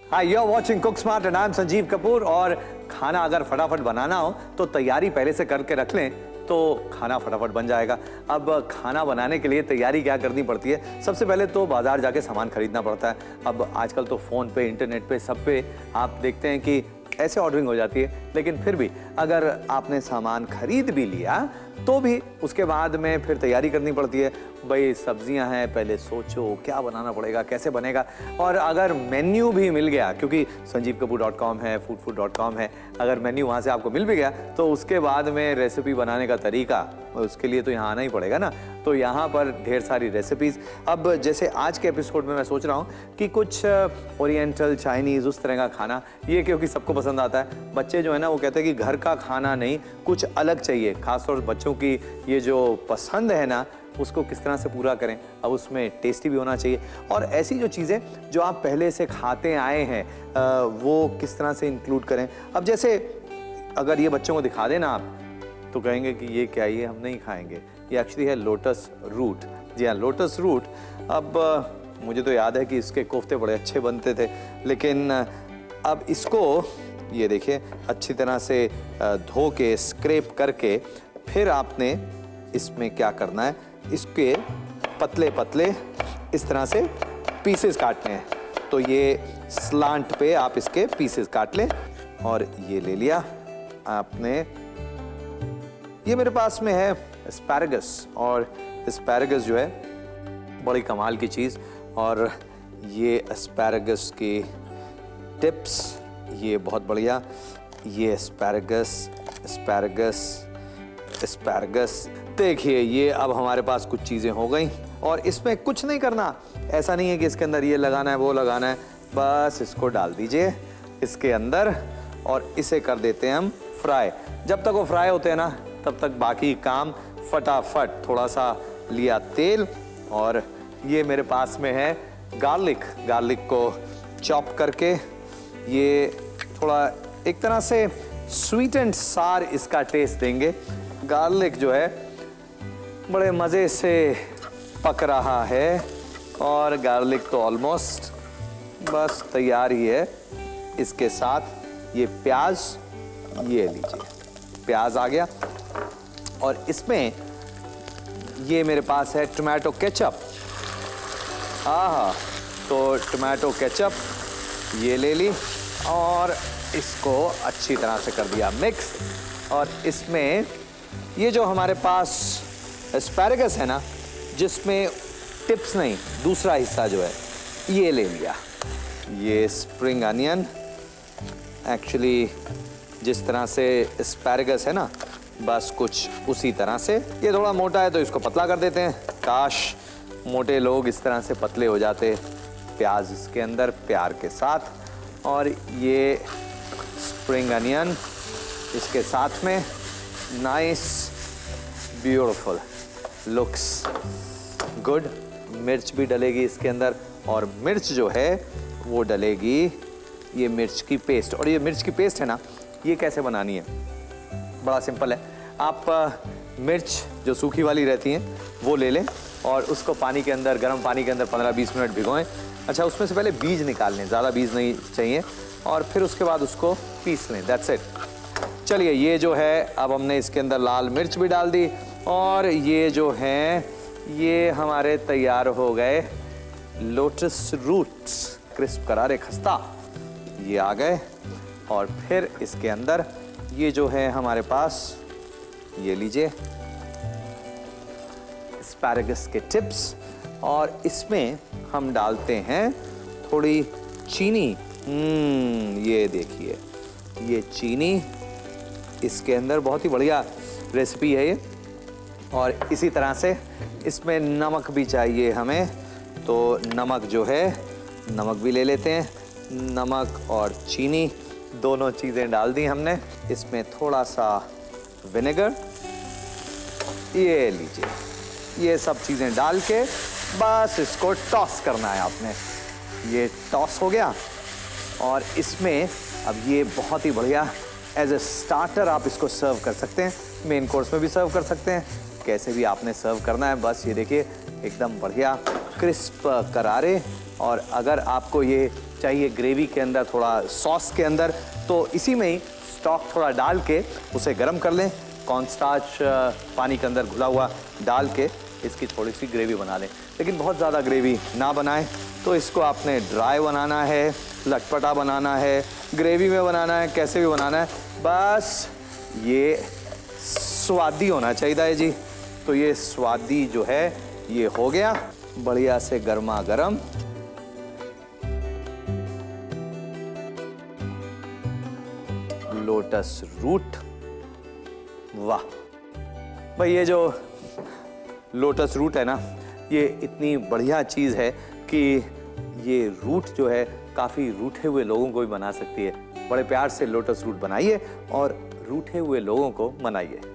Hi, you're watching Cooksmart and I'm Sanjeev Kapoor. और खाना अगर फटाफट बनाना हो तो तैयारी पहले से करके रख लें तो खाना फटाफट बन जाएगा। अब खाना बनाने के लिए तैयारी क्या करनी पड़ती है? सबसे पहले तो बाजार जाके सामान खरीदना पड़ता है। अब आजकल तो फ़ोन पे, इंटरनेट पे, सब पे आप देखते हैं कि ऐसे ऑर्डरिंग हो जाती है। लेकिन फिर भी अगर आपने सामान खरीद भी लिया तो भी उसके बाद में फिर तैयारी करनी पड़ती है। भाई सब्जियां हैं, पहले सोचो क्या बनाना पड़ेगा, कैसे बनेगा। और अगर मेन्यू भी मिल गया, क्योंकि sanjeevkapoor.com है, foodfood.com है, अगर मेन्यू वहाँ से आपको मिल भी गया तो उसके बाद में रेसिपी बनाने का तरीका, उसके लिए तो यहाँ आना ही पड़ेगा ना। तो यहाँ पर ढेर सारी रेसिपीज़। अब जैसे आज के एपिसोड में मैं सोच रहा हूँ कि कुछ ओरिएंटल, चाइनीज़, उस तरह का खाना, ये क्योंकि सबको पसंद आता है। बच्चे जो है ना वो कहते हैं कि घर का खाना नहीं, कुछ अलग चाहिए। खासतौर से बच्चों की ये जो पसंद है ना, उसको किस तरह से पूरा करें। अब उसमें टेस्टी भी होना चाहिए और ऐसी जो चीज़ें जो आप पहले से खाते आए हैं वो किस तरह से इंक्लूड करें। अब जैसे अगर ये बच्चों को दिखा देना आप तो कहेंगे कि ये क्या, ये हम नहीं खाएंगे। ये एक्चुअली है लोटस रूट। जी हाँ, लोटस रूट। अब मुझे तो याद है कि इसके कोफ्ते बड़े अच्छे बनते थे, लेकिन अब इसको ये देखिए अच्छी तरह से धो के, स्क्रैप करके, फिर आपने इसमें क्या करना है, इसके पतले पतले इस तरह से पीसेस काटने हैं। तो ये स्लांट पे आप इसके पीसेस काट लें। और ये ले लिया आपने। ये मेरे पास में है एस्पैरागस, और एस्पैरागस जो है बड़ी कमाल की चीज़। और ये एस्पैरागस की टिप्स, ये बहुत बढ़िया। ये एस्पैरागस, एस्पैरागस, एस्पैरागस। देखिए ये अब हमारे पास कुछ चीज़ें हो गई और इसमें कुछ नहीं करना। ऐसा नहीं है कि इसके अंदर ये लगाना है, वो लगाना है। बस इसको डाल दीजिए इसके अंदर और इसे कर देते हैं हम फ्राई। जब तक वो फ्राई होते हैं ना तब तक बाकी काम फटाफट। थोड़ा सा लिया तेल और ये मेरे पास में है गार्लिक। गार्लिक को चॉप करके, ये थोड़ा एक तरह से स्वीट एंड सार इसका टेस्ट देंगे। गार्लिक जो है बड़े मज़े से पक रहा है और गार्लिक तो ऑलमोस्ट बस तैयार ही है। इसके साथ ये प्याज, ये लीजिए प्याज आ गया। और इसमें ये मेरे पास है टोमेटो केचप। हाँ, तो टोमेटो केचप ये ले ली और इसको अच्छी तरह से कर दिया मिक्स। और इसमें ये जो हमारे पास एस्पैरागस है ना, जिसमें टिप्स नहीं, दूसरा हिस्सा जो है ये ले लिया। ये स्प्रिंग अनियन, एक्चुअली जिस तरह से एस्पैरागस है ना, बस कुछ उसी तरह से। ये थोड़ा मोटा है तो इसको पतला कर देते हैं। काश मोटे लोग इस तरह से पतले हो जाते। प्याज इसके अंदर प्यार के साथ और ये स्प्रिंग अनियन इसके साथ में। Nice, beautiful, looks good. मिर्च भी डलेगी इसके अंदर और मिर्च जो है वो डलेगी ये मिर्च की पेस्ट। और ये मिर्च की पेस्ट है ना, ये कैसे बनानी है? बड़ा सिंपल है। आप मिर्च जो सूखी वाली रहती हैं वो ले लें और उसको पानी के अंदर, गर्म पानी के अंदर 15-20 मिनट भिगोएं। अच्छा, उसमें से पहले बीज निकाल लें, ज़्यादा बीज नहीं चाहिए। और फिर उसके बाद उसको पीस लें। That's it. चलिए, ये जो है अब हमने इसके अंदर लाल मिर्च भी डाल दी और ये जो है ये हमारे तैयार हो गए लोटस रूट्स, क्रिस्प करारे खस्ता, ये आ गए। और फिर इसके अंदर ये जो है हमारे पास, ये लीजिए एस्पैरागस के टिप्स। और इसमें हम डालते हैं थोड़ी चीनी। ये देखिए ये चीनी इसके अंदर, बहुत ही बढ़िया रेसिपी है ये। और इसी तरह से इसमें नमक भी चाहिए हमें, तो नमक जो है, नमक भी ले लेते हैं। नमक और चीनी दोनों चीज़ें डाल दी हमने। इसमें थोड़ा सा विनेगर, ये लीजिए। ये सब चीज़ें डाल के बस इसको टॉस करना है आपने। ये टॉस हो गया और इसमें अब ये बहुत ही बढ़िया एज ए स्टार्टर आप इसको सर्व कर सकते हैं। मेन कोर्स में भी सर्व कर सकते हैं, कैसे भी आपने सर्व करना है। बस ये देखिए एकदम बढ़िया क्रिस्प करारे। और अगर आपको ये चाहिए ग्रेवी के अंदर, थोड़ा सॉस के अंदर, तो इसी में ही स्टॉक थोड़ा डाल के उसे गर्म कर लें। कॉर्नस्टार्च पानी के अंदर घुला हुआ डाल के इसकी थोड़ी सी ग्रेवी बना लें, लेकिन बहुत ज़्यादा ग्रेवी ना बनाएं। तो इसको आपने ड्राई बनाना है, लटपटा बनाना है, ग्रेवी में बनाना है, कैसे भी बनाना है, बस ये स्वादी होना चाहिए जी। तो ये स्वादी जो है ये हो गया, बढ़िया से गर्मा गर्म। लोटस रूट, वाह भाई, ये जो लोटस रूट है ना, ये इतनी बढ़िया चीज़ है कि ये रूट जो है काफ़ी रूठे हुए लोगों को भी बना सकती है। बड़े प्यार से लोटस रूट बनाइए और रूठे हुए लोगों को मनाइए।